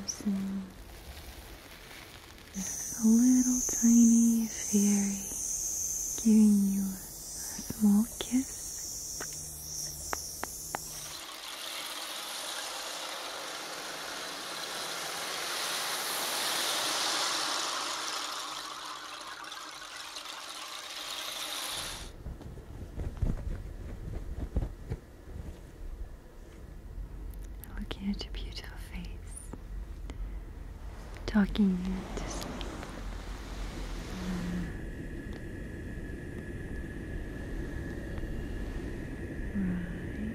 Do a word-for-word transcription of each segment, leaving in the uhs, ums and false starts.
and there's a little tiny fairy giving you a small kiss. Looking at your beautiful face, talking you to sleep. Right.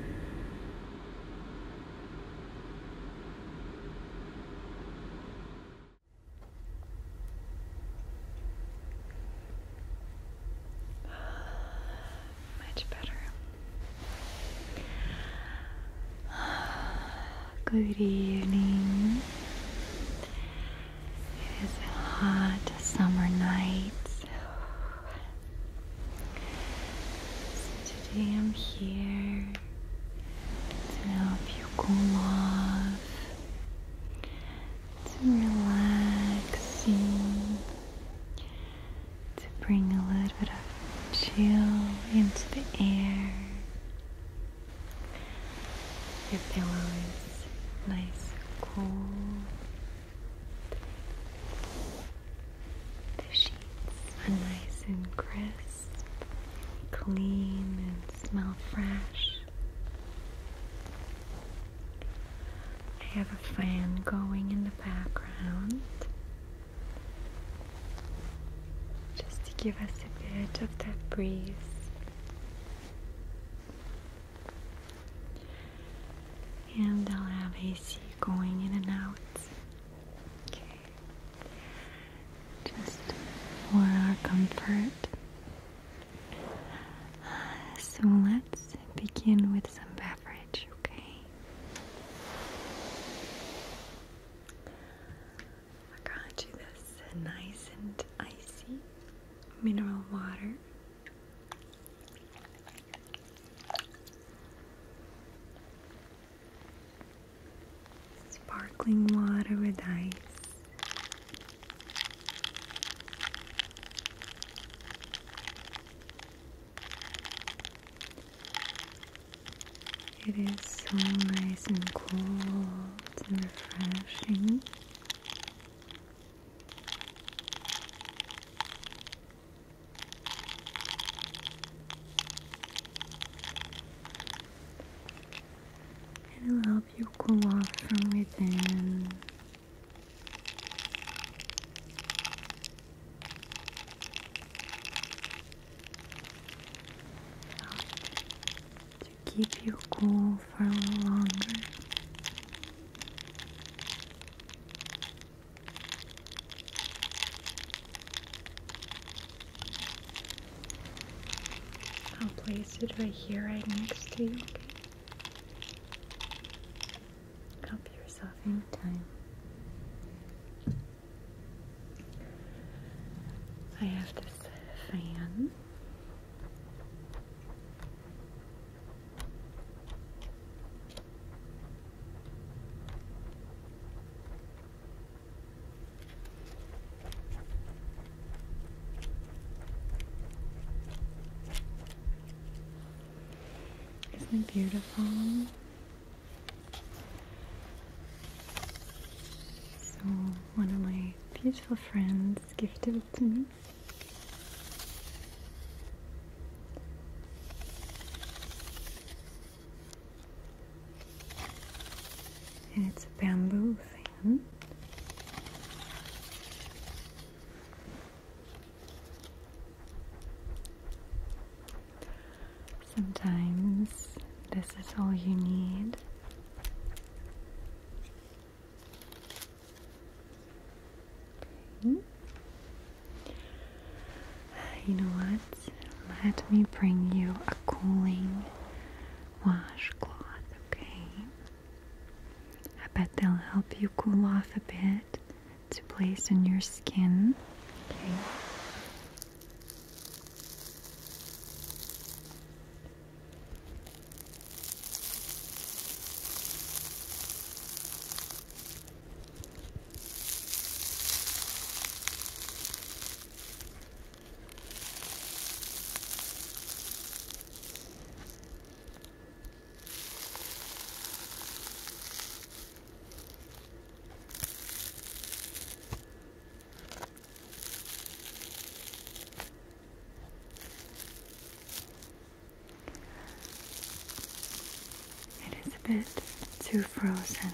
Much better. Good evening. It is a hot summer night. So today I'm here to help you cool off, to relax you, to bring a little bit of chill into the air. Your pillow is nice and cool. The sheets are nice and crisp, clean, and smell fresh. I have a fan going in the background just to give us a bit of that breeze. And I'll have A C going in and out. Okay. Just for our comfort. So let's begin with some beverage, okay? I got you this nice and icy mineral water. Sparkling water with ice. It is so nice and cold and refreshing. It'll help you cool off from within. To keep you cool for a little longer. I'll place it right here, right next to you, okay? Help yourself anytime. I have this fan. Isn't it beautiful? So one of my beautiful friends gifted it to me. And it's a bamboo fan. Sometimes this is all you need. Okay. You know what? Let me bring you a cooling washcloth, okay? I bet they'll help you cool off a bit to place on your skin, okay? bit too frozen.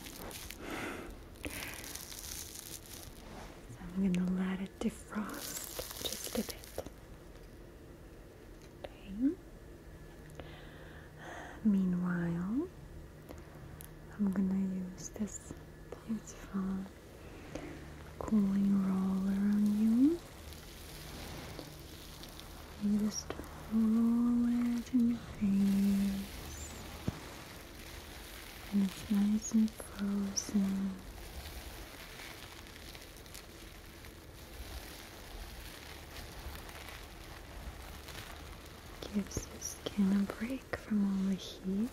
So I'm gonna let it defrost just a bit. Okay. Meanwhile, I'm gonna use this beautiful cooling roller on you. You just roll it in your face, and it's nice and frozen. Gives your skin a break from all the heat.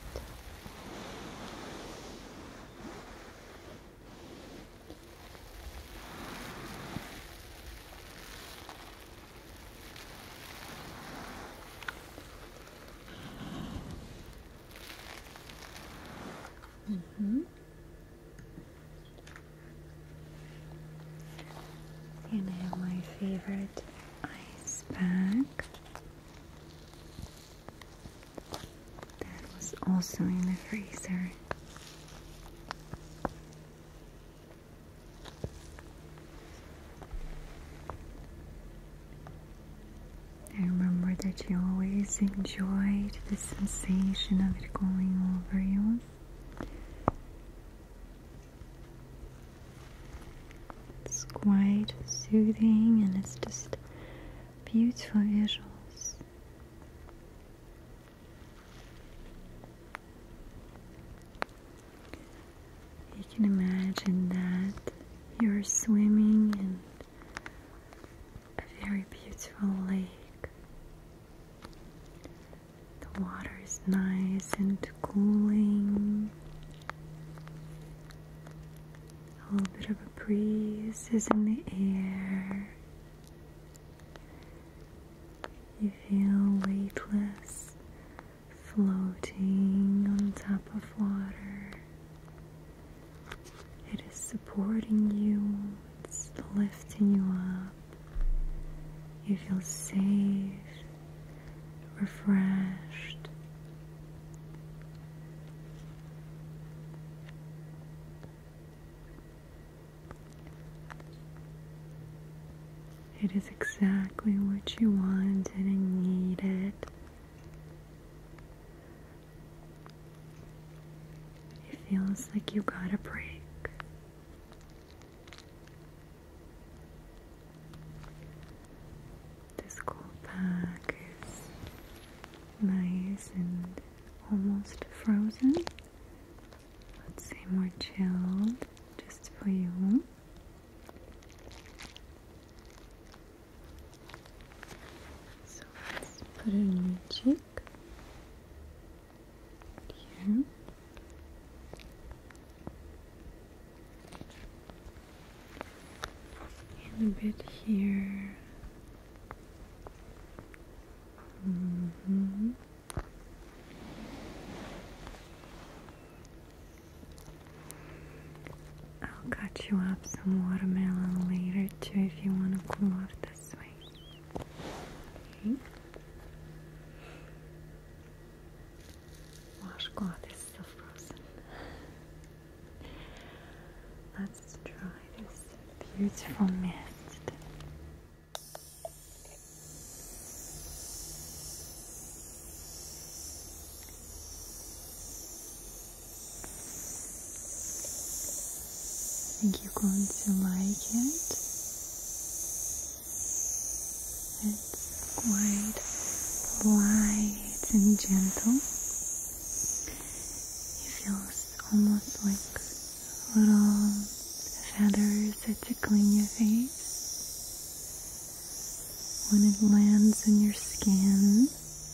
Mm-hmm. And I have my favorite ice pack that was also in the freezer. I remember that you always enjoyed the sensation of it going over you. It's quite soothing and it's just beautiful visuals. You can imagine that you're swimming in a very beautiful lake. The water is nice and cooling. A little bit of a breeze is in the air. You feel weightless, floating on top of water. It is supporting you, it's lifting you up. You feel safe, refreshed. It is exactly what you wanted and needed. It feels like you got a break. This cool pack is nice and almost frozen. Let's say more chilled, just for you. Put it on your cheek, here, and a bit here. Mm-hmm. I'll cut you up some watermelon later too if you want to cool off this way. Okay. Washcloth is still frozen. Let's try this beautiful mist. I think you're going to like it. It's quite light and gentle. Feels almost like little feathers that tickle in your face when it lands on your skin.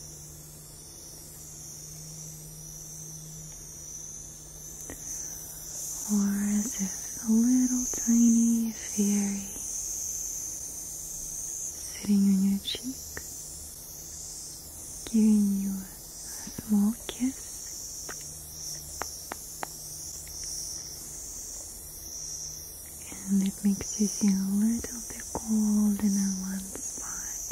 Or as if a little tiny fairy sitting on your cheek, giving you a small kiss. And it makes you feel a little bit cold in that one spot.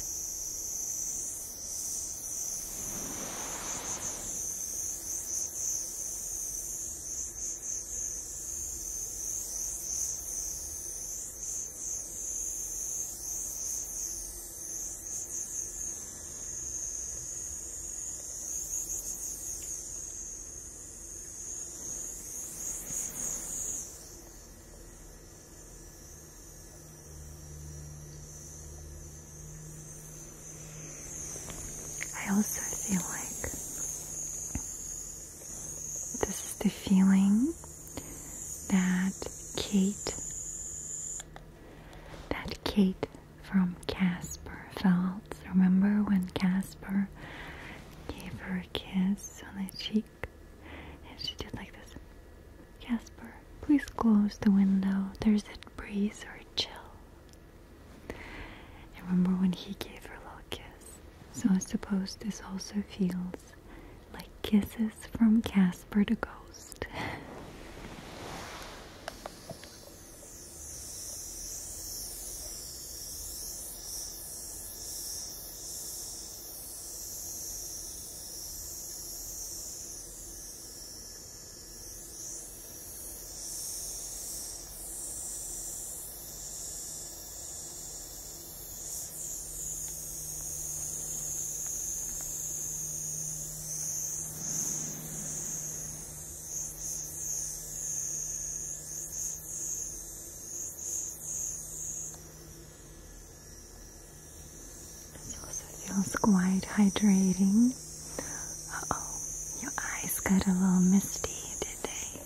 Kate, that Kate from Casper felt. Remember when Casper gave her a kiss on the cheek? And she did like this. Casper, please close the window. There's a breeze or a chill. And remember when he gave her a little kiss? So I suppose this also feels like kisses from Casper the ghost. Feels quite hydrating. Uh-oh, your eyes got a little misty, did they?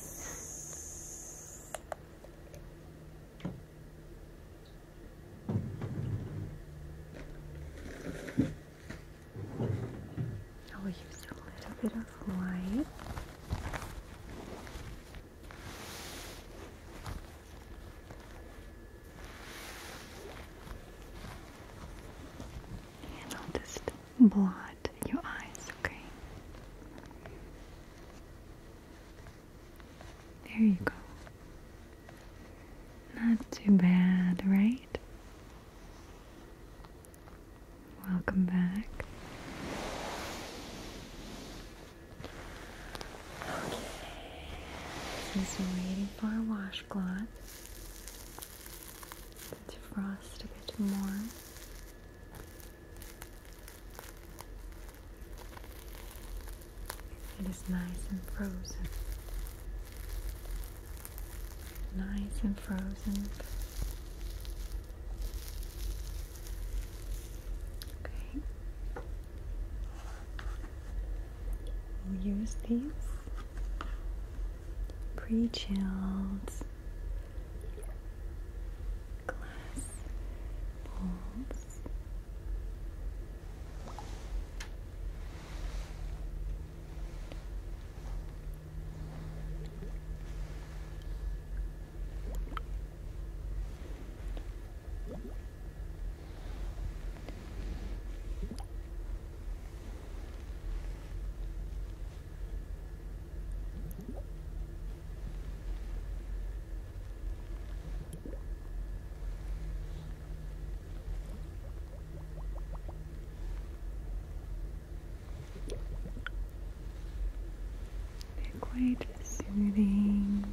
I'll use a little bit of white. Blot your eyes, okay? There you go. Not too bad, right? Welcome back. Okay. Since we're waiting for our washcloth to defrost a bit more. It is nice and frozen. Nice and frozen. Okay. We'll use these pre-chilled glass bowls. Quite soothing,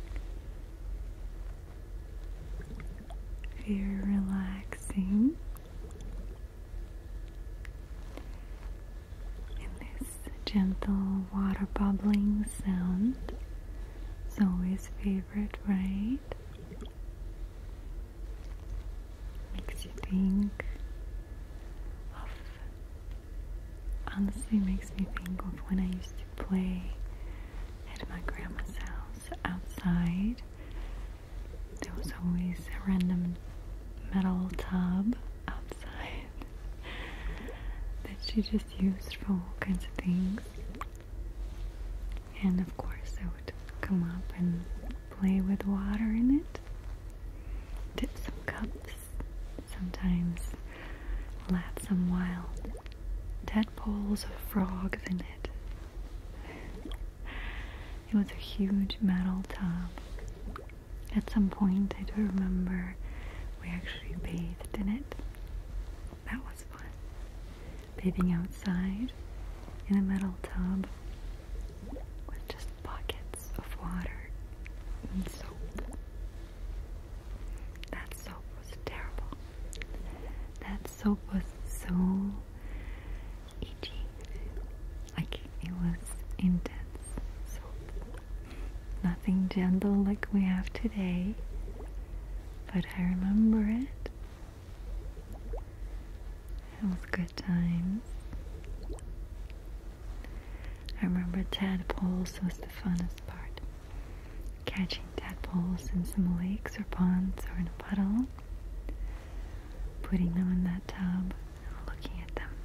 very relaxing. And this gentle water bubbling sound is always favorite, right? Makes you think of, honestly makes me think of when I used to play at my grandma's house outside. There was always a random metal tub outside that she just used for all kinds of things. And of course I would come up and play with water in it. Dip some cups. Sometimes let some wild tadpoles or frogs in it. It was a huge metal tub. At some point, I do remember we actually bathed in it. That was fun. Bathing outside in a metal tub with just buckets of water and soap. That soap was terrible. That soap was so itchy. Like, it was intense. Nothing gentle like we have today, but I remember it. It was good times. I remember tadpoles was the funnest part. Catching tadpoles. tadpoles in some lakes or ponds or in a puddle, putting them in that tub, looking at them.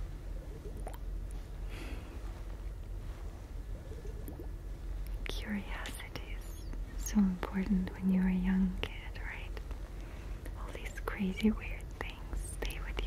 Curiosity is so important when you're a young kid, right? All these crazy, weird things stay with you.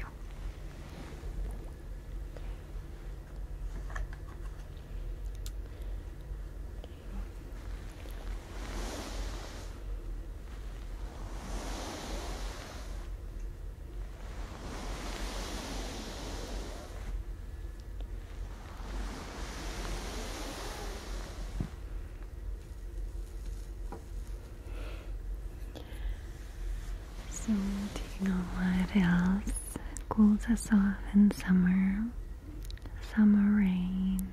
So, do you know what else cools us off in summer? Summer rain.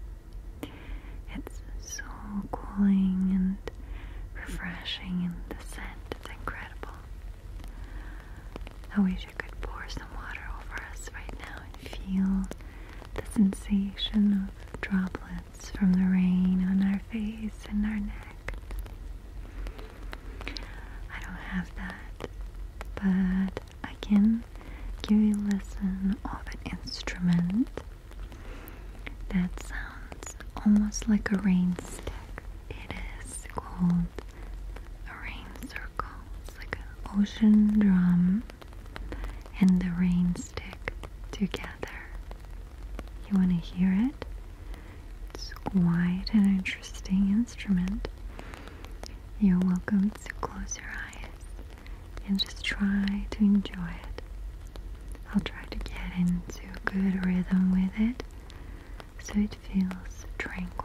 It's so cooling and refreshing, and the scent is incredible. I wish I could pour some water over us right now and feel the sensation of droplets from the rain on our face and our neck. I don't have that, but I can give you a listen of an instrument that sounds almost like a rain stick. It is called a rain circle. It's like an ocean drum and the rain stick together. You want to hear it? It's quite an interesting instrument. You're welcome to close your eyes and just try to enjoy it. I'll try to get into a good rhythm with it so it feels tranquil.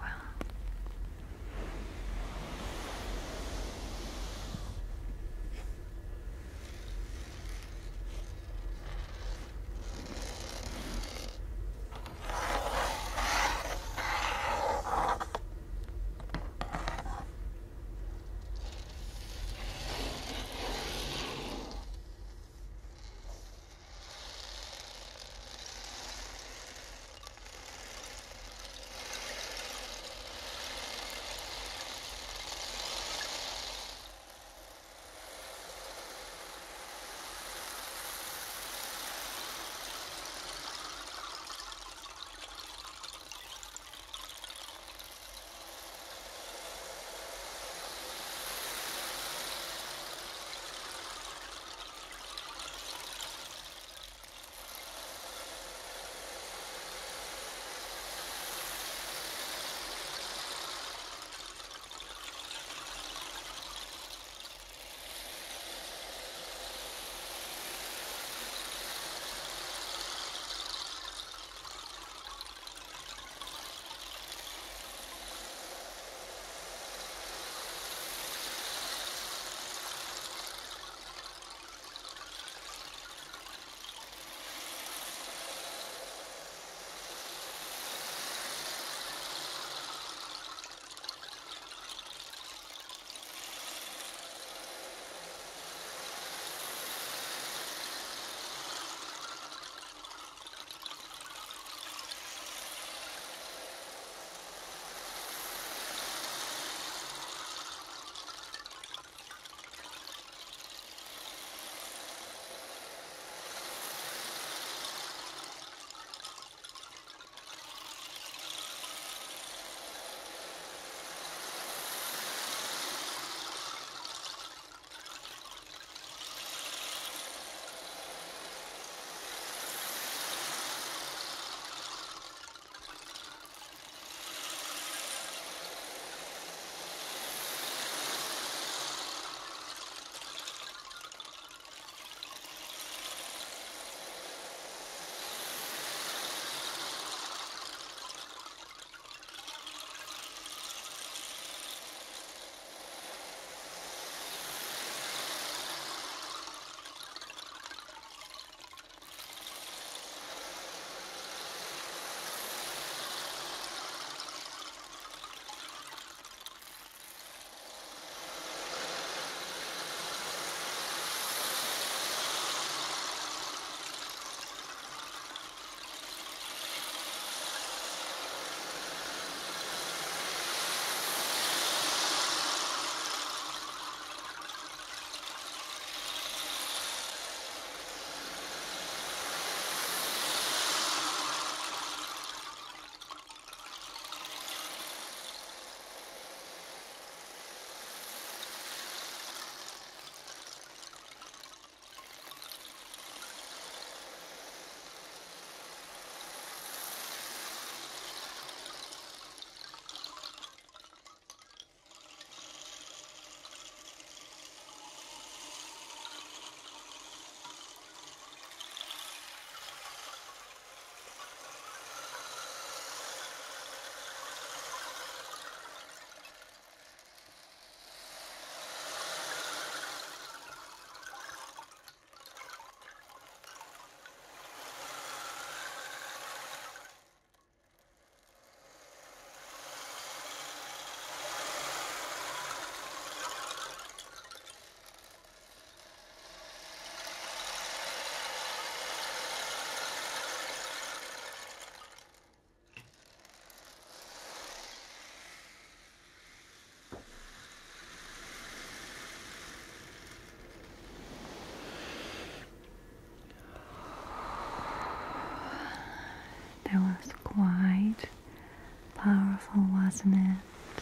wasn't it?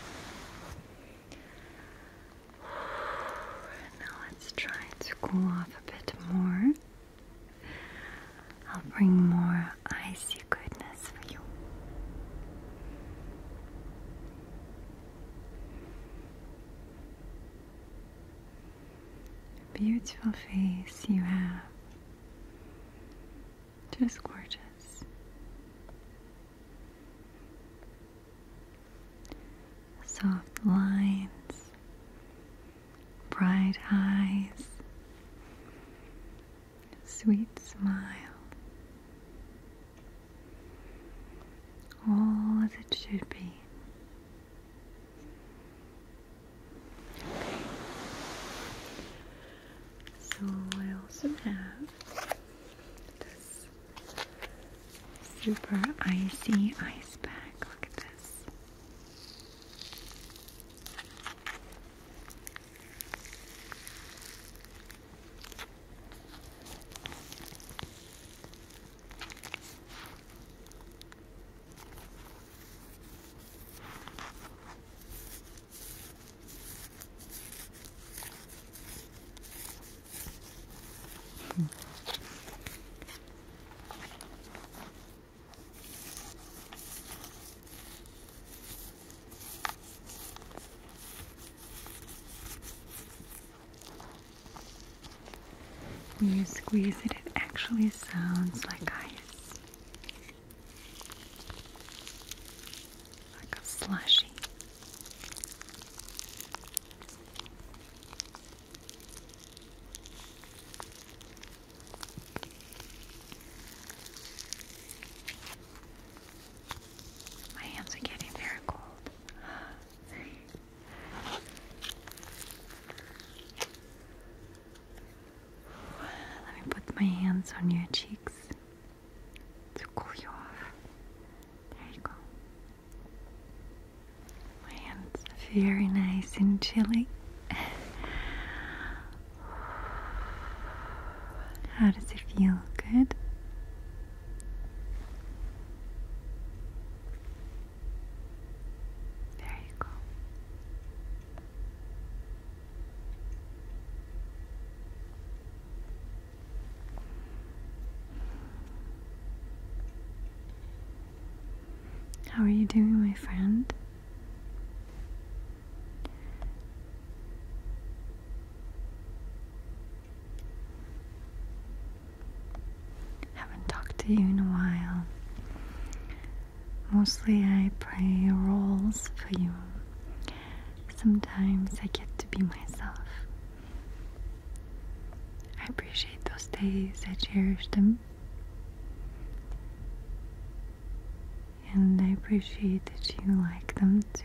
Now let's try to cool off a bit more. I'll bring more icy goodness for you. Beautiful face you have. Just gorgeous. Soft lines, bright eyes, sweet smile. All as it should be. So I also have this super icy ice pack. Look at this. When you squeeze it, it actually sounds like ice. Like a slushy. My hands are getting very cold. Put my hands on your cheeks to cool you off. There you go. My hands are very nice and chilly. How does it feel? Good? There you go. How are you doing, my friend? Haven't talked to you in a while. Mostly I play roles for you. Sometimes I get to be myself. I appreciate those days. I cherish them. And I appreciate that you like them too.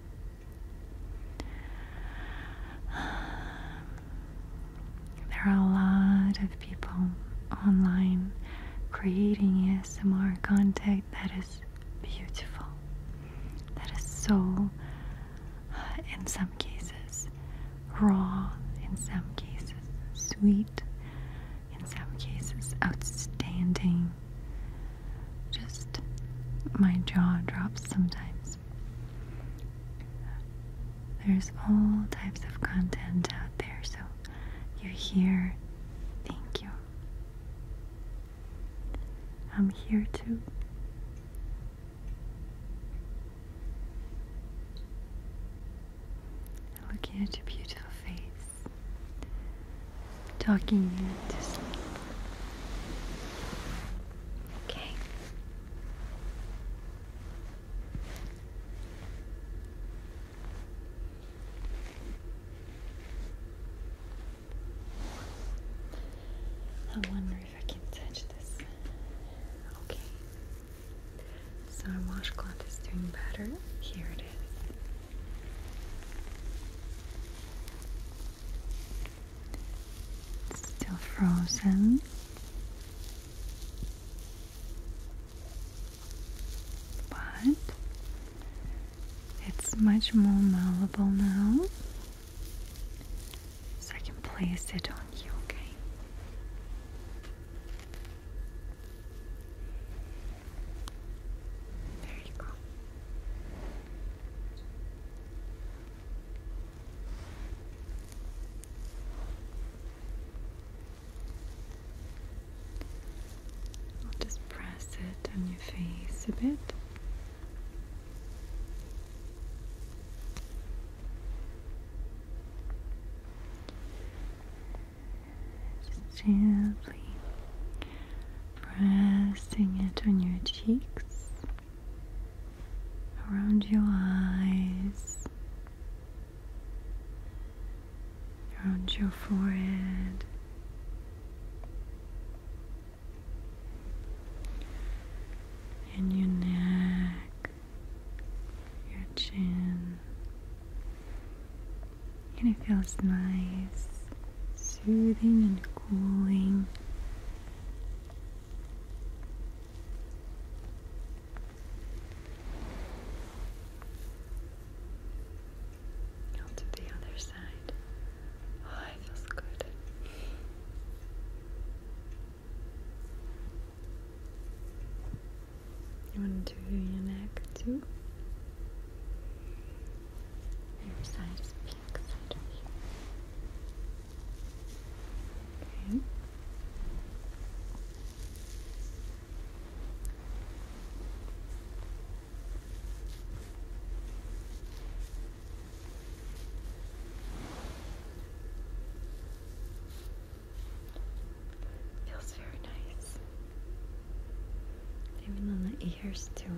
There are a lot of people online creating A S M R content that is beautiful, that is so, uh, in some cases, raw, in some cases, sweet, in some cases, outstanding. Just my jaw drops sometimes. There's all types of content out there, so you're here. Thank you. I'm here too. Looking at your beautiful face, talking you to sleep. Okay. I wonder if I can touch this. Okay. So our washcloth is doing better. Here it is. It's still frozen. But it's much more malleable now. So I can place it on you, okay? There you go. face a bit. Just gently pressing it on your cheeks, around your eyes, around your forehead, in your neck, your chin, and it feels nice, soothing and cooling. I'll do the other side. Oh, it feels good. You want to do your neck too? Your side is pink, side of you. Okay. Feels very nice. Even on the ears too.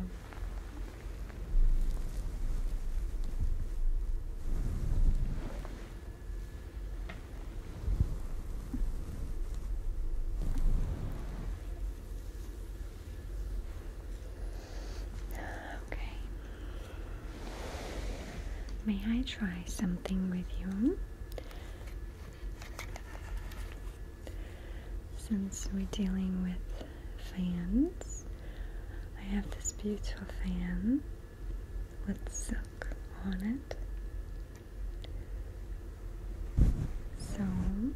Okay. May I try something with you? Since we're dealing with fans, I have this beautiful fan with silk on it. So I'm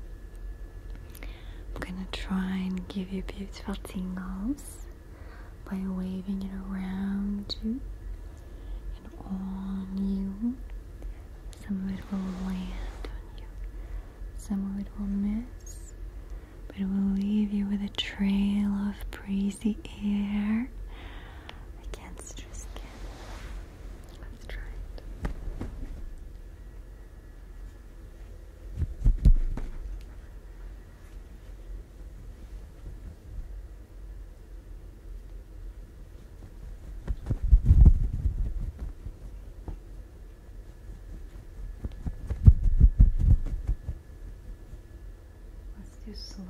gonna try and give you beautiful tingles by waving it around you and on you. Some of it will land on you, some of it will miss, but it will leave you with a trail of breezy air against your skin. Let's try it. Let's do slow.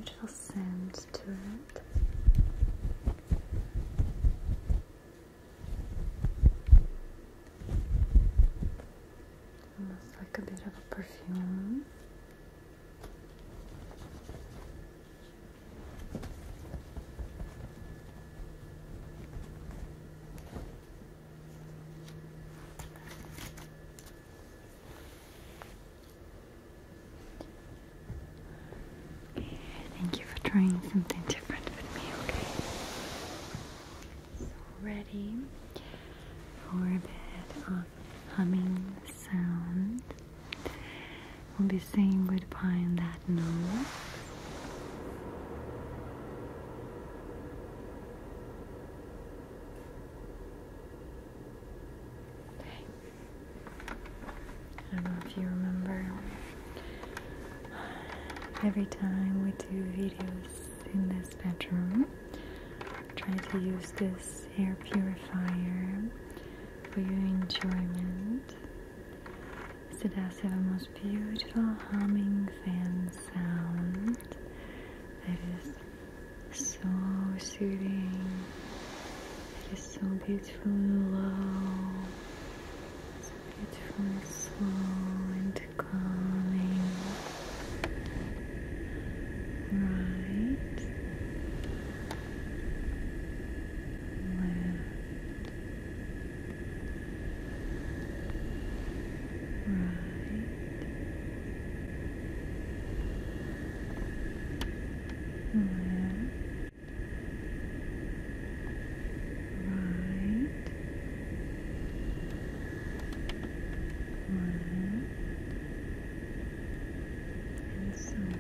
beautiful scent to it. Almost like a bit of a perfume. Thank you for trying something different with me, okay? So ready for a bit of humming sound. We'll be saying goodbye on that note. Okay. I don't know if you remember, every time we do videos in this bedroom, I try to use this air purifier for your enjoyment. So it does have a most beautiful humming fan sound that is so soothing, it is so beautifully low, so beautifully slow and calming. Right, left, right, left, right, left, and so on.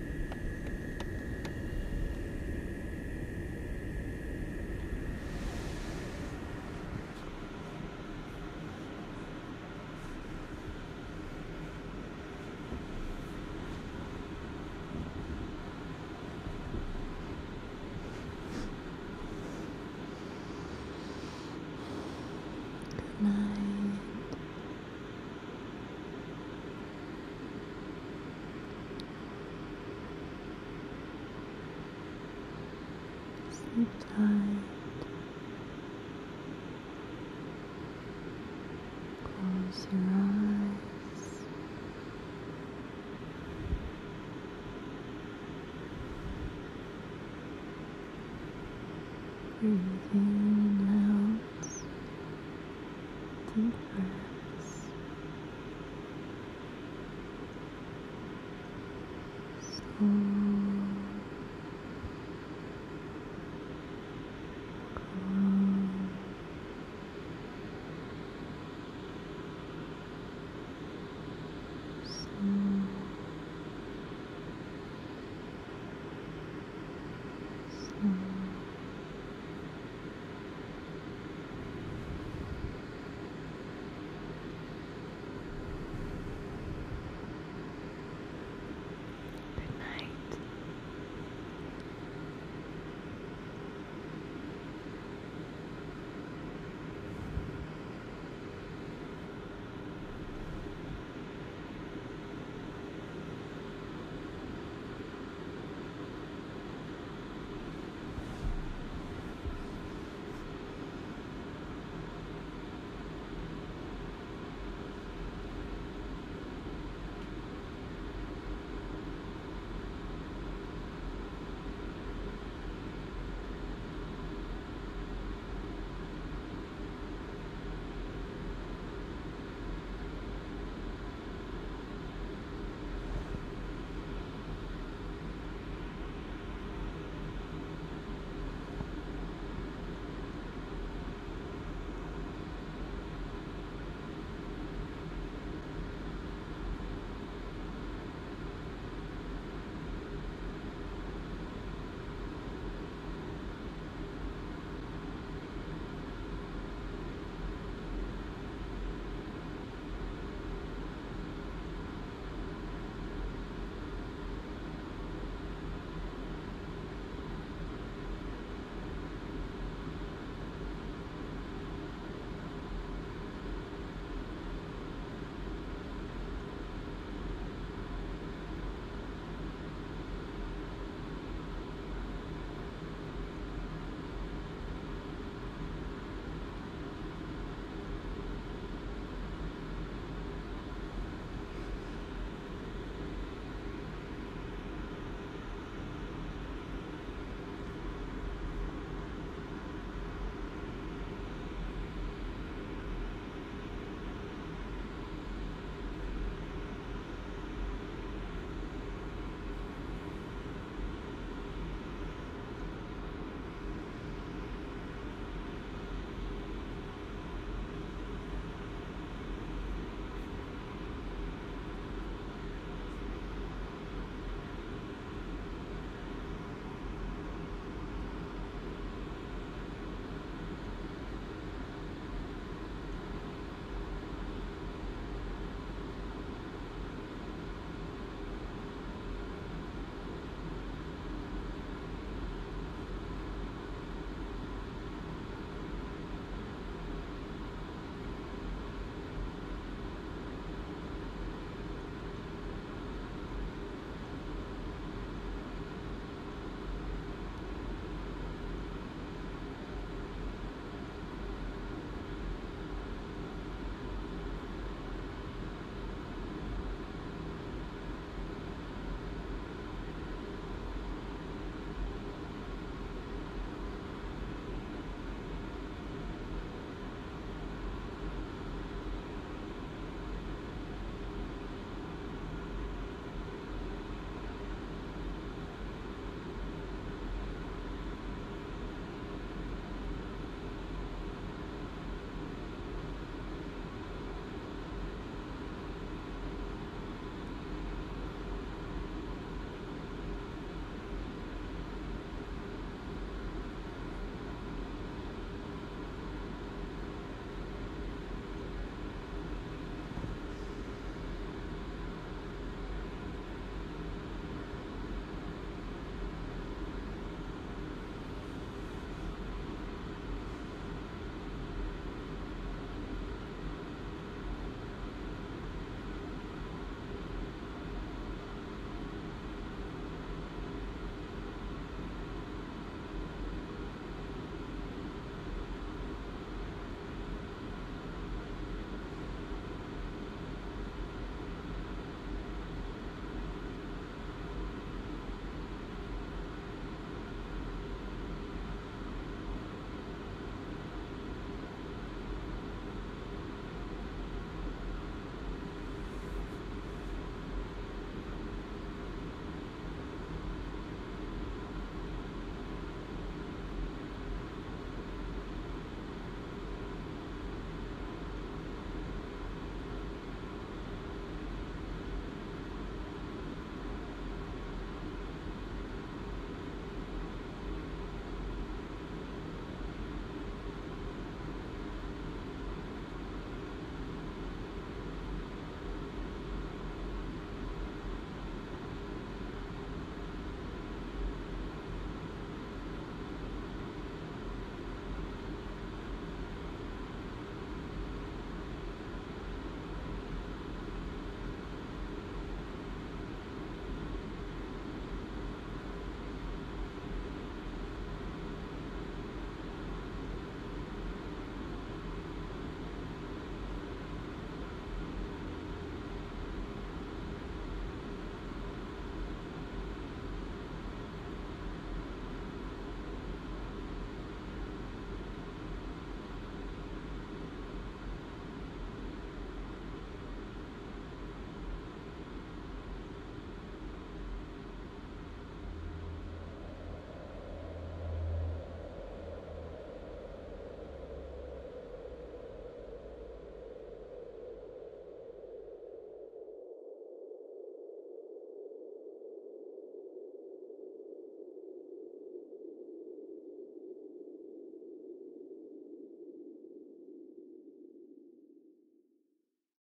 Good night. Sleep tight. Close your eyes. Breathe in and out. Deep breath.